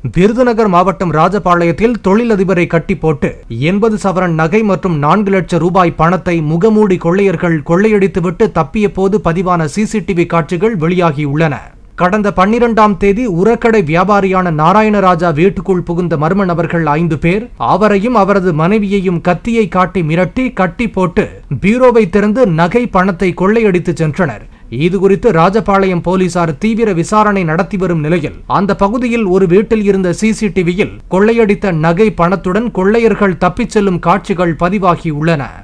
விருதுநகர் மாவட்டம் ராஜபாளையத்தில் தொழிலதிபரை கட்டி போட்டு 80 சவரன் நகை மற்றும் 4 லட்சம் ரூபாய் பணத்தை முகமூடி கொள்ளையர்கள் கொள்ளையடித்துவிட்டு தப்பிய போது பதிவான சிசிடிவி காட்சிகள் வெளியாகியுள்ளன. கடந்த 12ஆம் தேதி உரக்கடை வியாபாரியான நாராயணராஜா வீட்டுக்குள் புகுந்த மர்ம நபர்கள் 5 பேர் அவரையும் அவரது மனைவியையும் கத்தியை காட்டி மிரட்டி கட்டி போட்டு பீரோவை திறந்து நகை பணத்தை கொள்ளையடித்து சென்றனர். இதுகுறித்து ராஜபாளையம் போலீசார் தீவிர விசாரணை நடத்தி வரும் நிலையில் அந்த பகுதியில் ஒரு வீட்டில் இருந்த சிசிடிவியில் கொள்ளையடித்த நகை பணத்துடன் கொள்ளையர்கள் தப்பிச் செல்லும் காட்சிகள் பதிவாகியுள்ளன.